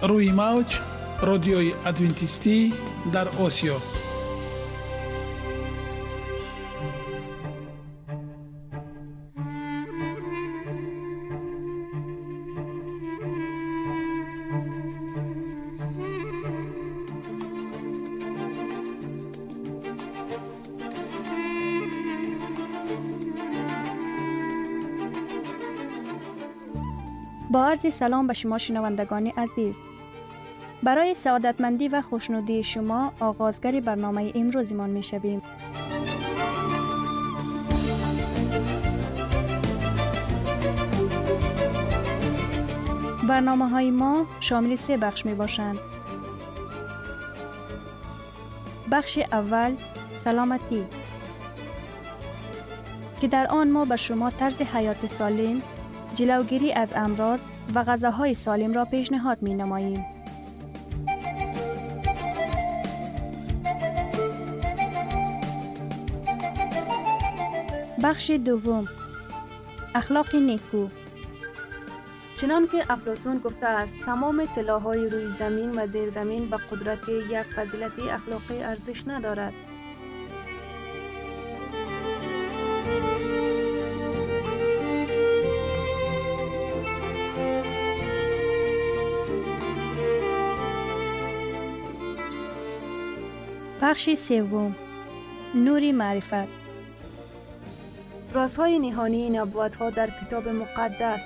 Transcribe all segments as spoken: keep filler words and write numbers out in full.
روی موج رادیوی ادوینتیستی در آسیا. با عرض سلام به شما شنوندگان عزیز. برای سعادتمندی و خوشنودی شما آغازگر برنامه امروزمان می شویم. برنامه های ما شامل سه بخش می باشند. بخش اول سلامتی که در آن ما به شما طرز حیات سالم، جلوگیری از امراض و غذاهای سالم را پیشنهاد می نماییم. بخش دوم اخلاق نیکو. چنان که افلاطون گفته است تمام طلاهای روی زمین و زیر زمین به قدرت یک فضیلت اخلاقی ارزش ندارد. بخش سوم نور معرفت. رازهای نهانی نبوت‌ها در کتاب مقدس.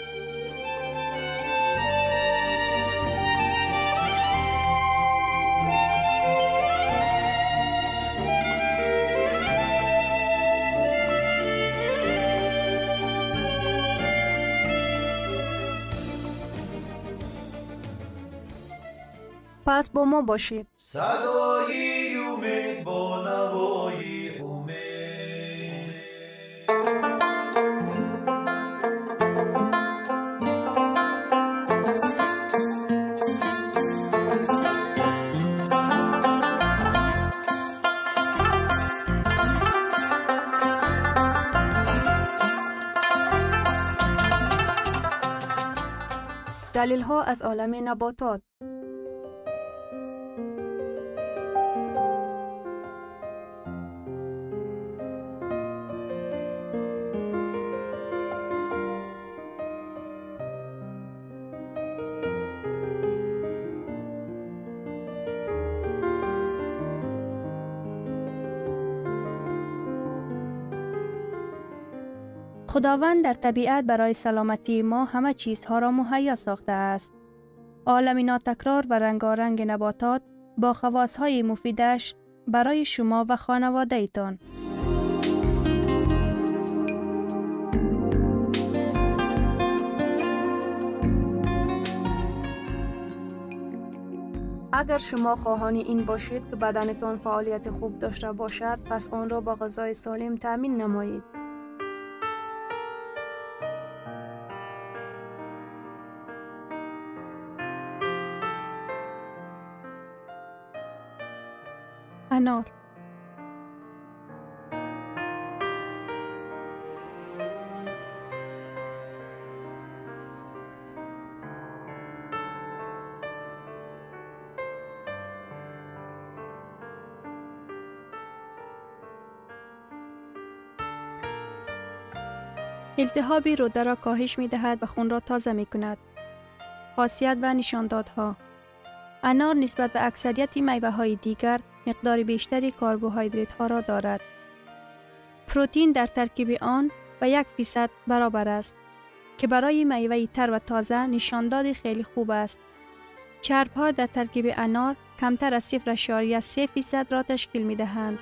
پس با ما باشید. صدای امید با نوای امید. دلیل ها از عالم نباتات. خداوند در طبیعت برای سلامتی ما همه چیزها را مهیا ساخته است. عالم ناتکرار و رنگارنگ نباتات با خواصهای مفیدش برای شما و خانواده ایتان. اگر شما خواهان این باشید که بدنتان فعالیت خوب داشته باشد، پس آن را با غذای سالم تأمین نمایید. انار. التهاب روده را کاهش می دهد و خون را تازه می کند. خاصیت و نشاندادها. انار نسبت به اکثریت میوه های دیگر مقدار بیشتری کربوهیدرات ها را دارد. پروتئین در ترکیب آن و یک فیصد برابر است که برای میوه تر و تازه نشانداد خیلی خوب است. چرب ها در ترکیب انار کمتر از صفر اشاریه سه فیصد را تشکیل می دهند.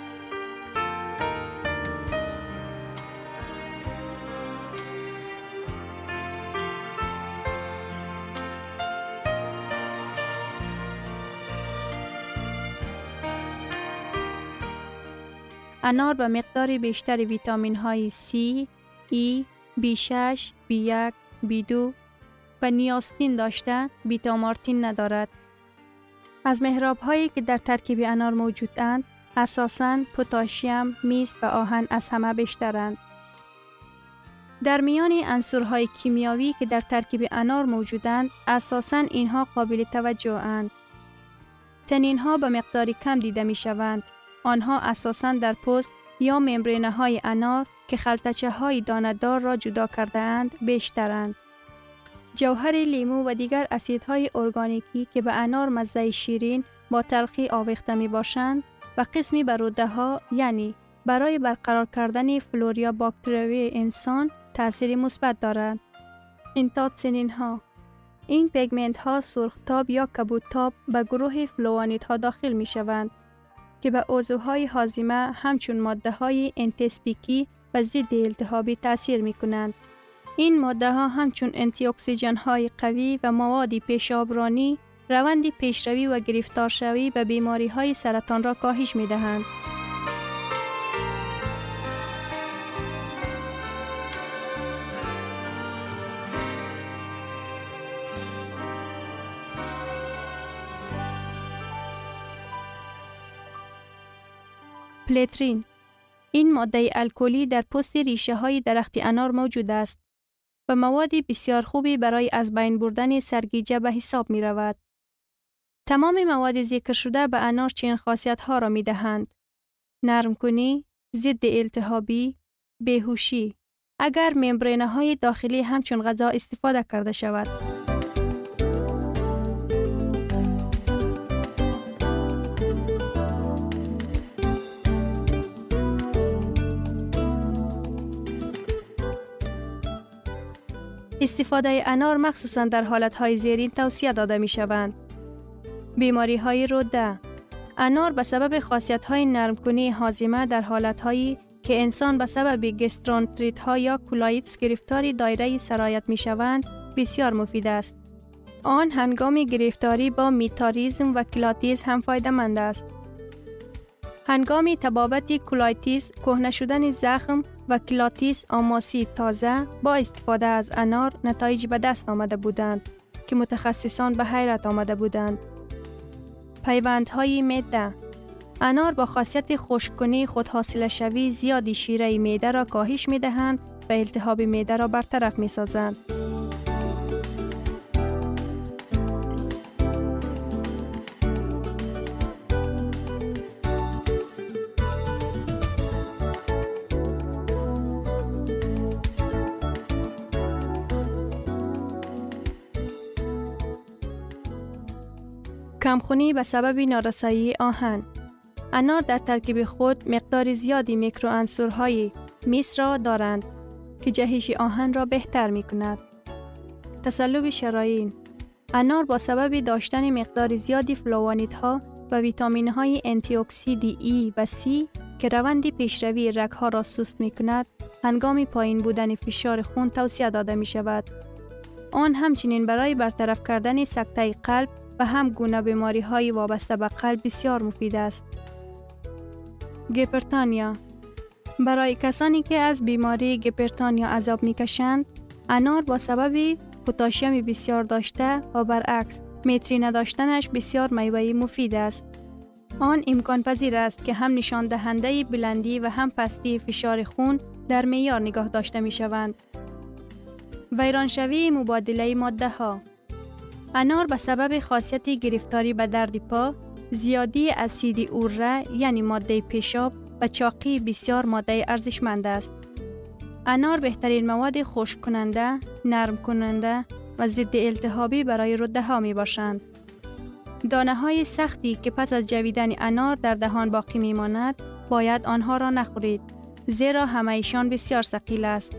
انار به مقدار بیشتر ویتامین های C، E، بی شش، بی یک، بی دو و نیاستین داشته بیتا مارتین ندارد. از محراب هایی که در ترکیب انار موجودند اساساً پتاسیم، میس و آهن از همه بیشترند. در میان عنصرهای کیمیاوی که در ترکیب انار موجودند، اساساً اینها قابل توجه اند. تنین‌ها به مقدار کم دیده می شوند. آنها اساساً در پوست یا ممبرینه های انار که خلطچه های دانه‌دار را جدا کرده اند بیشترند. جوهر لیمو و دیگر اسیدهای ارگانیکی که به انار مزه شیرین با تلخی آویخته می باشند و قسمی بر روده ها، یعنی برای برقرار کردن فلورا باکتریوی انسان تأثیر مثبت دارند. انتاتسینین ها، این پیگمنت ها سرختاب یا کبودتاب به گروه فلوانید ها داخل می شوند که به عضوهای هاضمه همچون ماده های انتیسپیکی و ضد التهابی تأثیر می کنند. این ماده ها همچون انتی اکسیژن های قوی و مواد پیشابرانی روند پیشروی و گرفتارشوی به بیماری های سرطان را کاهش می دهند. پلیترین، این ماده الکلی در پوست ریشه های درخت انار موجود است و مواد بسیار خوبی برای از بین بردن سرگیجه به حساب می رود. تمام مواد ذکر شده به انار چنین خاصیت ها را می دهند: نرم کنی، ضد التهابی، بیهوشی، اگر ممبرینه های داخلی همچون غذا استفاده کرده شود. استفاده انار مخصوصاً در حالتهای زیرین توصیه داده می شوند. بیماری های روده. انار به سبب خاصیت های نرم کنی هاضمه در حالتهایی که انسان به سبب گسترونتریت ها یا کولایتس گرفتاری دایره سرایت می شوند بسیار مفید است. آن هنگام گرفتاری با میتاریزم و کلاتیز هم فایده مند است. هنگام تبابت کولایتیس، کهنه شدن زخم و کلاتیس آماسی تازه با استفاده از انار نتایج به دست آمده بودند که متخصصان به حیرت آمده بودند. پیوندهای معده. انار با خاصیت خشک‌کنی خودحاصله شوی زیادی شیره معده را کاهش می دهند و التهاب معده را برطرف می سازند. کمخونی به سبب نارسایی آهن. انار در ترکیب خود مقدار زیادی میکروعنصرهای مس را دارند که جهش آهن را بهتر می کند. تصلب شرايين. انار با سبب داشتن مقدار زیادی فلوانیدها و ویتامین های انتی اکسیدی ای و سی که روند پیشروی رگ‌ها را سست می کند، هنگام پایین بودن فشار خون توصیه داده می شود. آن همچنین برای برطرف کردن سکته قلب و هم گونه بیماری های وابسته به قلب بسیار مفید است. گیپرتانیا. برای کسانی که از بیماری گیپرتانیا عذاب می کشند، انار با سبب پتاسیم بسیار داشته و برعکس متری نداشتنش بسیار میوه مفید است. آن امکان پذیر است که هم نشان دهنده بلندی و هم پستی فشار خون در معیار نگاه داشته می شوند. ویرانشوی مبادله ماده ها. انار به سبب خاصیت گرفتاری به درد پا، زیادی اسید اوره یعنی ماده پیشاب و چاقی بسیار ماده ارزشمند است. انار بهترین مواد خشک کننده، نرم کننده و ضد التهابی برای روده ها می باشند. دانه های سختی که پس از جویدن انار در دهان باقی می ماند، باید آنها را نخورید، زیرا همه ایشان بسیار ثقیل است.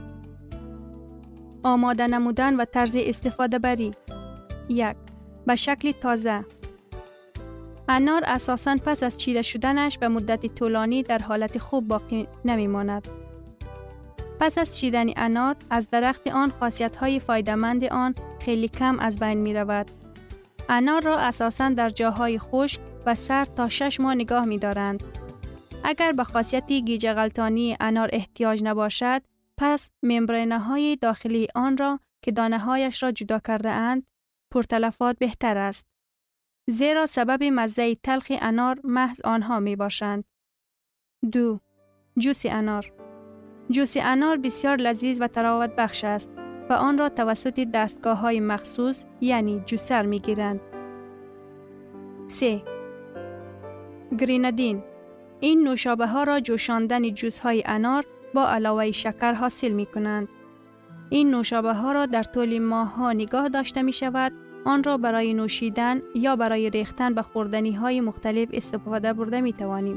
آماده نمودن و طرز استفاده بری. یک. به شکل تازه. انار اساساً پس از چیده شدنش به مدت طولانی در حالت خوب باقی نمی ماند. پس از چیدن انار از درخت آن خاصیت‌های فایده‌مند آن خیلی کم از بین می رود. انار را اساساً در جاهای خشک و سرد تا شش ماه نگاه می دارند. اگر به خاصیت گیج غلطانی انار احتیاج نباشد، پس ممبرینه های داخلی آن را که دانه هایش را جدا کرده اند، پرتلفات بهتر است. زیرا سبب مزه تلخ انار محض آنها می باشند. دو. جوس انار. جوس انار بسیار لذیذ و تراوت بخش است و آن را توسط دستگاه های مخصوص یعنی جوسر می گیرند. سه. گرینادین. این نوشابه ها را جوشاندن جوس های انار با علاوه شکر حاصل می کنند. این نوشابه ها را در طول ماه ها نگاه داشته می شود. آن را برای نوشیدن یا برای ریختن به خوردنی های مختلف استفاده برده می توانیم.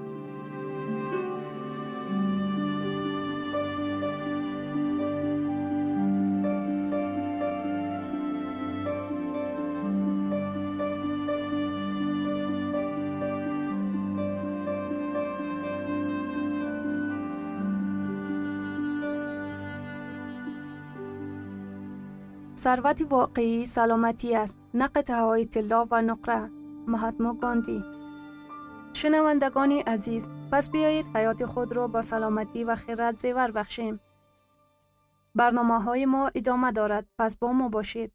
ثروت واقعی سلامتی است، نه قطعه‌های طلا و نقره. مهاتما گاندی. شنوندگان عزیز، پس بیایید حیات خود را با سلامتی و خیرات زیور بخشیم. برنامه‌های ما ادامه دارد، پس با ما باشید.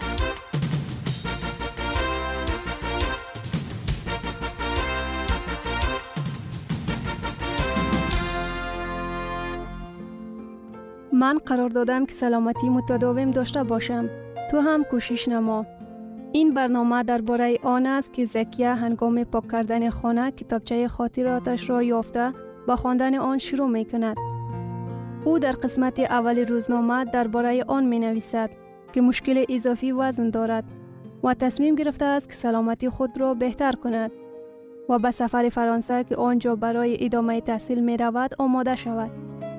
من قرار دادم که سلامتی متداوم داشته باشم. تو هم کوشش نما. این برنامه درباره آن است که زکیه هنگام پاک کردن خانه کتابچه خاطراتش را یافته با خواندن آن شروع می کند. او در قسمت اول روزنامه درباره آن می نویسد که مشکل اضافی وزن دارد و تصمیم گرفته است که سلامتی خود را بهتر کند و به سفر فرانسه که آنجا برای ادامه تحصیل می رود آماده شود.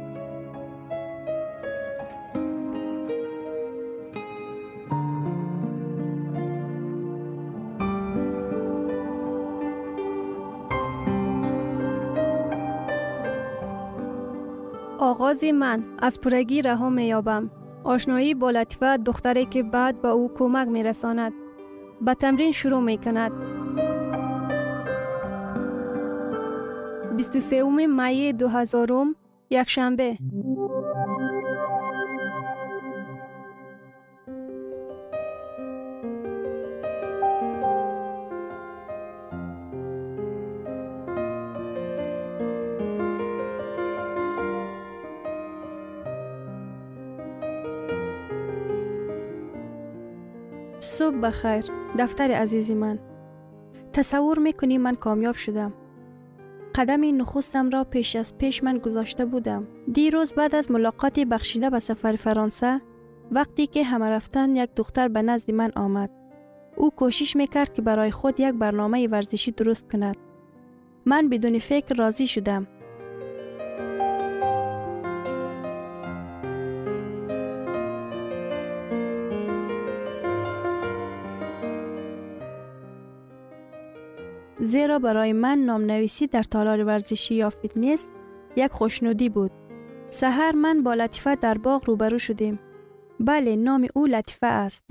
آغاز من از پرگی رها می یابم. آشنایی با لطیفه دختری که بعد به او کمک می رساند. به تمرین شروع می کند. بیست و سوم می دو هزارم یک شنبه. صبح بخیر دفتر عزیزی من. تصور میکنی من کامیاب شدم. قدم نخستم را پیش از پیش من گذاشته بودم. دیروز بعد از ملاقات بخشیده به سفر فرانسه، وقتی که همه رفتن یک دختر به نزد من آمد. او کوشش میکرد که برای خود یک برنامه ورزشی درست کند. من بدون فکر راضی شدم. زیرا برای من نامنویسی در تالار ورزشی یا فیتنس یک خوشنودی بود. سحر من با لطیفه در باغ روبرو شدیم. بله، نام او لطیفه است.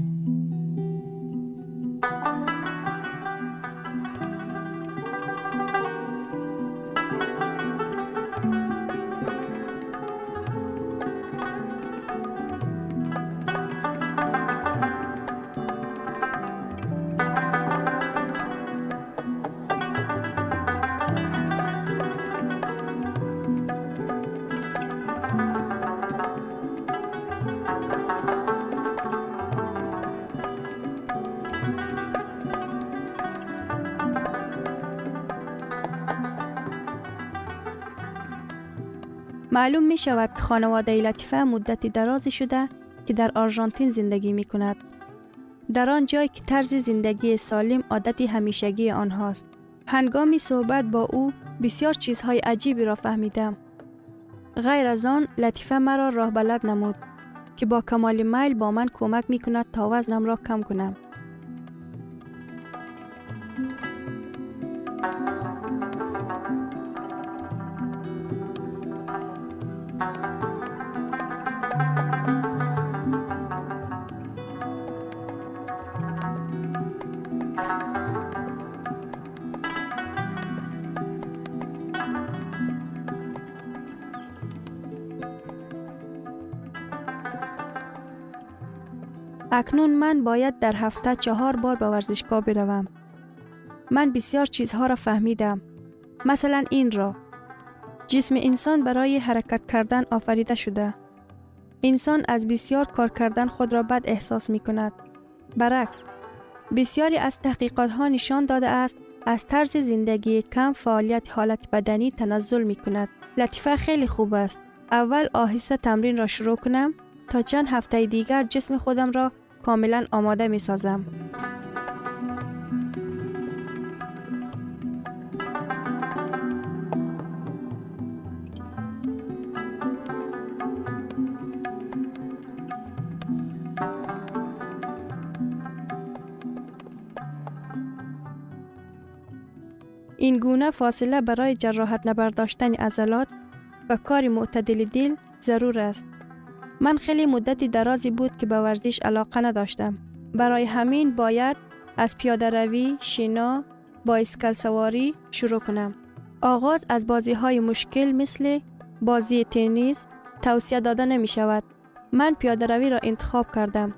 معلوم می شود که خانواده لطیفه مدتی درازی شده که در آرژانتین زندگی می کند. در آن جای که طرز زندگی سالم عادتی همیشگی آنهاست. هنگامی صحبت با او بسیار چیزهای عجیبی را فهمیدم. غیر از آن لطیفه مرا راه بلد نمود که با کمال میل با من کمک می کند تا وزنم را کم کنم. اکنون من باید در هفته چهار بار به ورزشگاه بروم. من بسیار چیزها را فهمیدم. مثلا این را. جسم انسان برای حرکت کردن آفریده شده. انسان از بسیار کار کردن خود را بد احساس می کند. برعکس، بسیاری از تحقیقات ها نشان داده است از طرز زندگی کم فعالیت حالت بدنی تنزل می کند. لطیفه خیلی خوب است. اول آهسته تمرین را شروع کنم تا چند هفته دیگر جسم خودم را کاملا آماده می سازم. این گونه فاصله برای جراحت نبرداشتن عضلات و کار معتدل دل ضرور است. من خیلی مدتی درازی بود که به ورزش علاقه نداشتم. برای همین باید از پیاده روی، شنا، بایسکل سواری شروع کنم. آغاز از بازی های مشکل مثل بازی تنیس توصیه داده نمی شود. من پیاده روی را انتخاب کردم.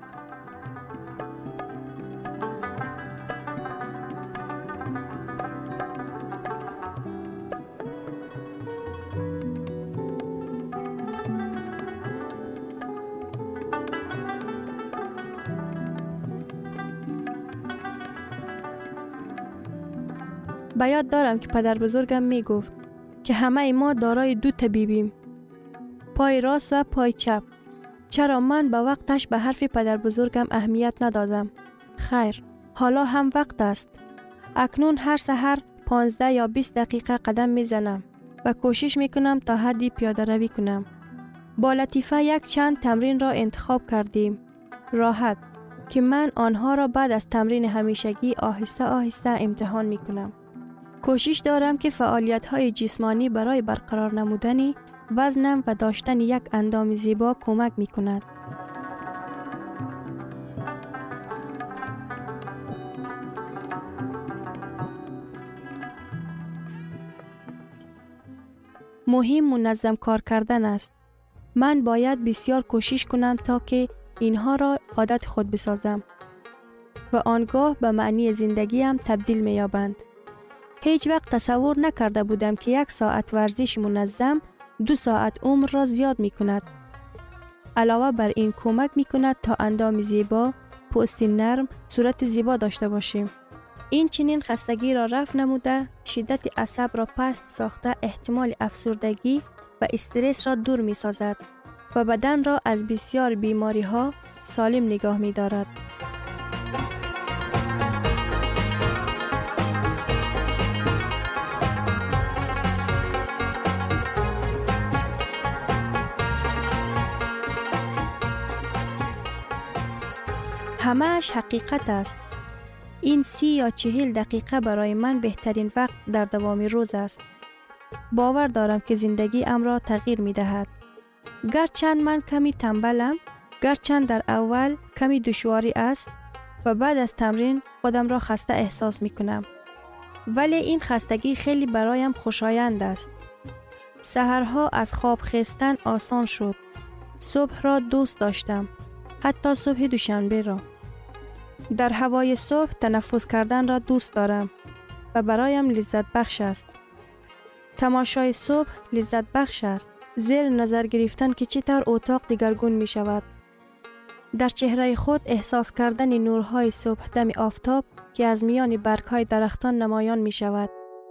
به یاد دارم که پدر بزرگم می گفت که همه ما دارای دو طبیبیم، پای راست و پای چپ. چرا من به وقتش به حرف پدر بزرگم اهمیت ندادم؟ خیر، حالا هم وقت است. اکنون هر سحر پانزده یا بیست دقیقه قدم می زنم و کوشش می کنم تا حدی پیاده روی کنم. با لطیفه یک چند تمرین را انتخاب کردیم. راحت که من آنها را بعد از تمرین همیشگی آهسته آهسته امتحان می کنم. کوشش دارم که فعالیت‌های جسمانی برای برقرار نمودن وزنم و داشتن یک اندام زیبا کمک می‌کند. مهم منظم کار کردن است. من باید بسیار کوشش کنم تا که اینها را عادت خود بسازم و آنگاه به معنی زندگیم تبدیل می‌یابند. هیچ وقت تصور نکرده بودم که یک ساعت ورزش منظم دو ساعت عمر را زیاد می کند. علاوه بر این کمک می کند تا اندام زیبا، پوست نرم، صورت زیبا داشته باشیم. این چنین خستگی را رفع نموده، شدت عصب را پست ساخته، احتمال افسردگی و استرس را دور می سازد و بدن را از بسیار بیماری ها سالم نگاه می دارد. همه‌اش حقیقت است. این سی یا چهل دقیقه برای من بهترین وقت در دوام روز است. باور دارم که زندگی ام را تغییر می دهد. گرچند من کمی تنبلم، گرچند در اول کمی دشواری است و بعد از تمرین خودم را خسته احساس می کنم. ولی این خستگی خیلی برایم خوشایند است. سحرها از خواب خستن آسان شد. صبح را دوست داشتم. حتی صبح دوشنبه را. در هوای صبح تنفس کردن را دوست دارم و برایم لذت بخش است. تماشای صبح لذت بخش است. زیر نظر گرفتن که چطور اتاق دیگرگون می شود. در چهره خود احساس کردن نورهای صبح دم آفتاب که از میان برگ‌های درختان نمایان می شود.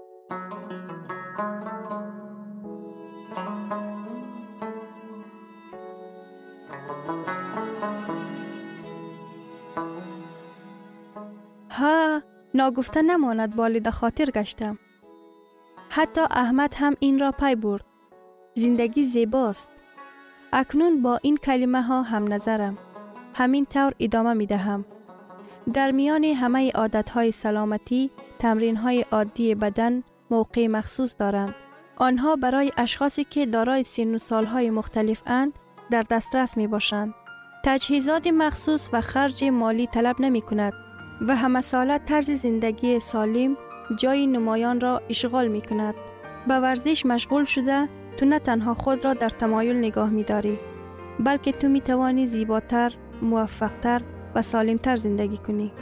ها، ناگفته نماند بالید خاطر گشتم. حتی احمد هم این را پی برد. زندگی زیباست. اکنون با این کلمه ها هم نظرم. همین طور ادامه می دهم. در میان همه عادت های سلامتی، تمرین های عادی بدن موقع مخصوص دارند. آنها برای اشخاصی که دارای سن و سالهای مختلف اند در دسترس می باشند. تجهیزات مخصوص و خرج مالی طلب نمی کند و همه ساله طرز زندگی سالم جای نمایان را اشغال می کند. به ورزش مشغول شده تو نه تنها خود را در تمایل نگاه می داری، بلکه تو می توانی زیباتر، موفقتر و سالمتر زندگی کنی.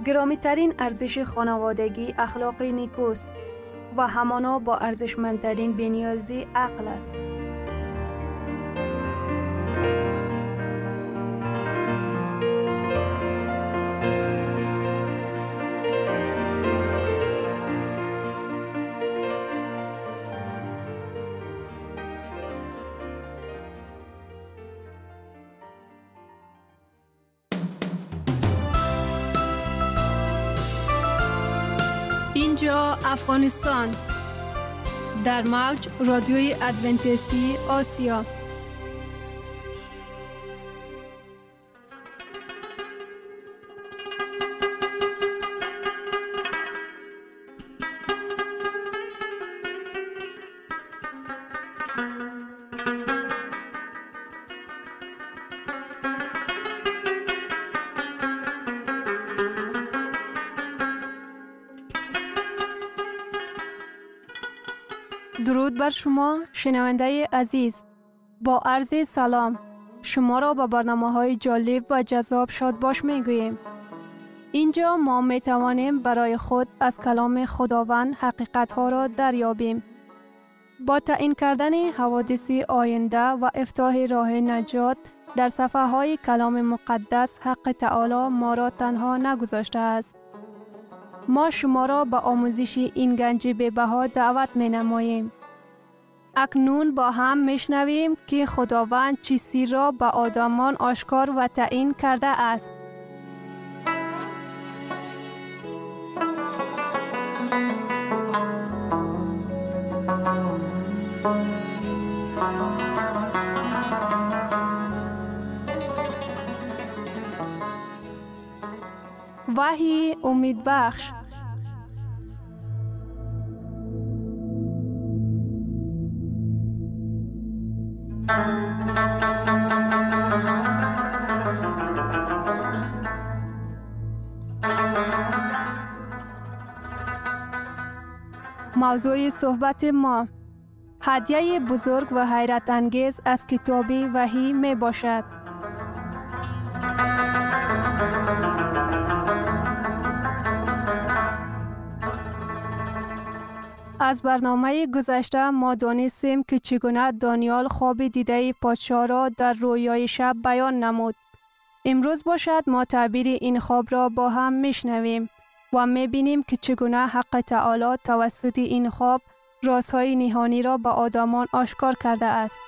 گرامی ترین ارزش خانوادگی اخلاق نیکوست و همانا با ارزشمندترین بی‌نیازی عقل است. اینجا افغانستان در موج رادیوی ادونتیستی آسیا. درود بر شما شنونده عزیز. با عرض سلام شما را به برنامه‌های جالب و جذاب شاد باش می‌گوییم. اینجا ما می‌توانیم برای خود از کلام خداوند حقیقت‌ها را دریابیم. با تعیین کردن حوادث آینده و افتتاح راه نجات در صفحه‌های کلام مقدس، حق تعالی ما را تنها نگذاشته است. ما شما را به آموزش این گنج بی‌بها دعوت می‌نماییم. اکنون با هم میشنویم که خداوند چه سیر را به آدمان آشکار و تعیین کرده است. وحی امید بخش. موضوع صحبت ما هدیه بزرگ و حیرت انگیز از کتاب وحی می باشد. از برنامه گذشته ما دانستیم که چگونه دانیال خواب دیده پادشاه را در رویای شب بیان نمود. امروز باشد ما تعبیر این خواب را با هم میشنویم و میبینیم که چگونه حق تعالی توسط این خواب رازهای نهانی را به آدمان آشکار کرده است.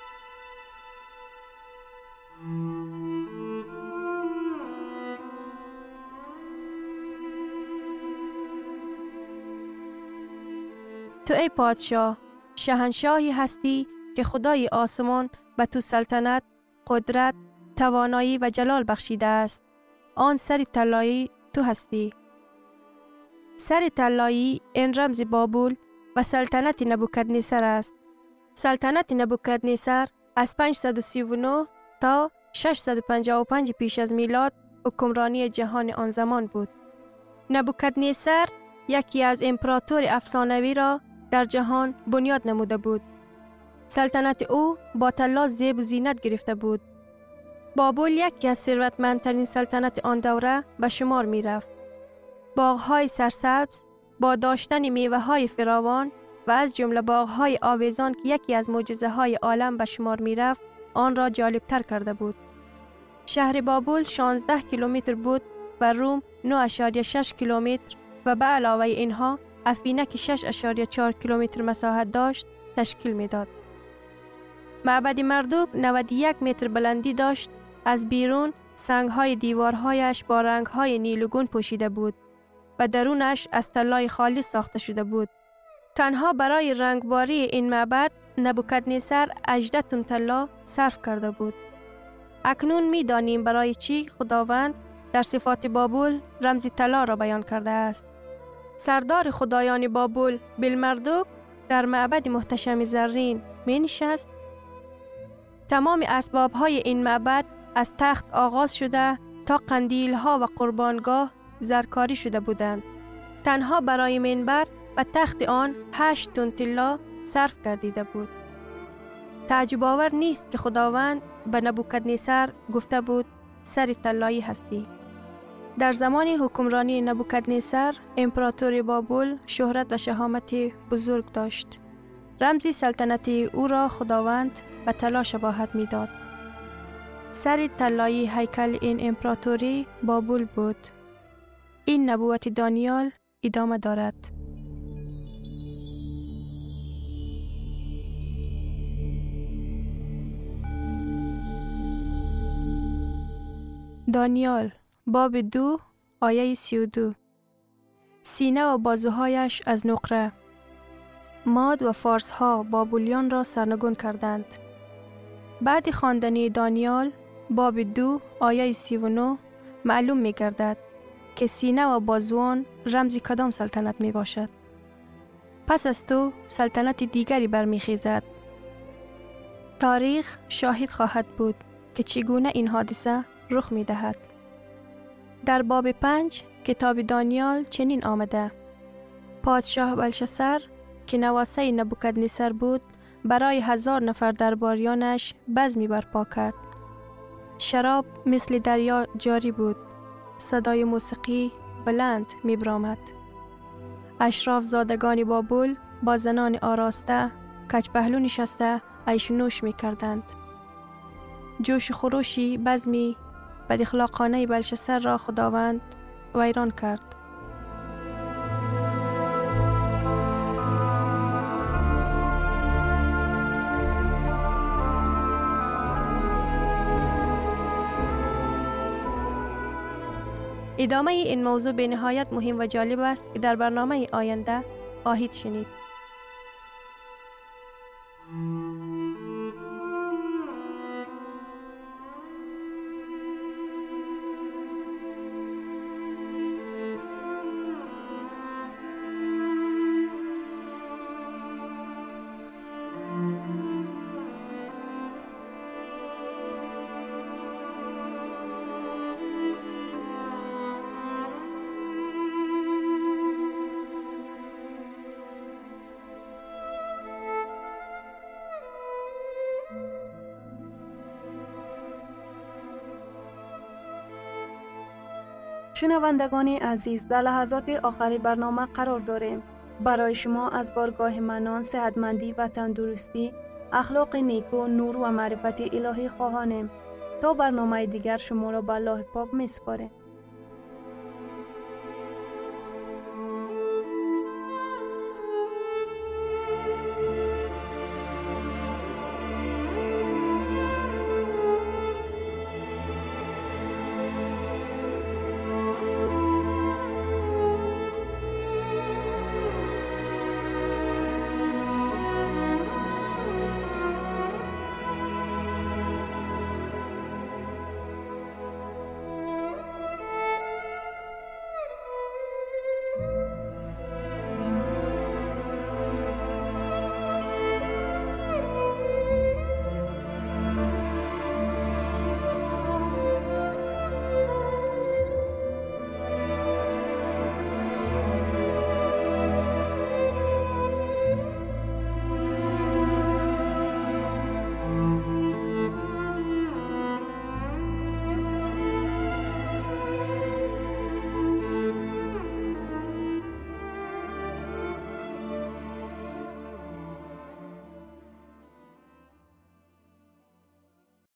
تو ای پادشاه، شاهنشاهی هستی که خدای آسمان به تو سلطنت، قدرت، توانایی و جلال بخشیده است. آن سر طلایی تو هستی. سر طلایی این رمز بابل و سلطنت نبوکدنصر است. سلطنت نبوکدنصر از پانصد و سی و نه تا ششصد و پنجاه و پنج پیش از میلاد حکمرانی جهان آن زمان بود. نبوکدنصر یکی از امپراتور افسانوی را در جهان بنیاد نموده بود. سلطنت او با طلا زیب و زینت گرفته بود. بابل یکی از ثروتمندترین سلطنت آن دوره به شمار می رفت. باغ‌های سرسبز با داشتن میوه‌های فراوان و از جمله باغ‌های آویزان که یکی از معجزه‌های عالم به شمار می رفت، آن را جالب‌تر کرده بود. شهر بابل شانزده کیلومتر بود و روم نه اشاریه شش کیلومتر و به علاوه اینها افینه که شش اشاریه چهار کیلومتر مساحت داشت تشکیل میداد. معبد مردوک نود و یک متر بلندی داشت. از بیرون سنگ‌های دیوارهایش با رنگ‌های نیلگون پوشیده بود و درونش از طلای خالص ساخته شده بود. تنها برای رنگباری این معبد نبوکدنصر هجده تن طلا صرف کرده بود. اکنون می دانیم برای چی خداوند در صفات بابل رمز طلا را بیان کرده است. سردار خدایان بابل بلمردوک در معبد محتشم زرین می نشست. تمام اسباب های این معبد از تخت آغاز شده تا قندیل ها و قربانگاه زرکاری شده بودند. تنها برای منبر و تخت آن هشت تن طلا صرف گردیده بود. تعجب آور نیست که خداوند به نبوکدنصر گفته بود سر طلایی هستی. در زمان حکمرانی نبوکدنصر، امپراتور بابل شهرت و شهامت بزرگ داشت. رمز سلطنت او را خداوند به طلا شباهت می داد. سر طلایی هیکل این امپراتوری بابل بود. این نبوت دانیال ادامه دارد. دانیال باب دو آیه سی و دو. سینه و بازوهایش از نقره. ماد و فارس ها بابلیان را سرنگون کردند. بعد خواندن دانیال باب دو آیه سی و نه معلوم می گردد که سینه و بازوان رمز کدام سلطنت می باشد. پس از تو سلطنت دیگری برمی خیزد. تاریخ شاهد خواهد بود که چگونه این حادثه رخ می دهد. در باب پنج کتاب دانیال چنین آمده: پادشاه بلشسر که نواسه نبوکدنصر بود برای هزار نفر درباریانش بزمی برپا کرد. شراب مثل دریا جاری بود. صدای موسیقی بلند می برآمد. اشراف زادگان بابل با زنان آراسته کج پهلو نشسته عیش و نوش می کردند. جوش خروشی بزمی بد اخلاقانه بلشسر را خداوند ویران کرد. ادامه این موضوع به نهایت مهم و جالب است که در برنامه آینده خواهید شنید. شنوندگان عزیز، در لحظات آخری برنامه قرار داریم. برای شما از بارگاه منان، صحتمندی و تندرستی، اخلاق نیکو، نور و معرفت الهی خواهانیم. تا برنامه دیگر شما را به الله پاک می‌سپاریم.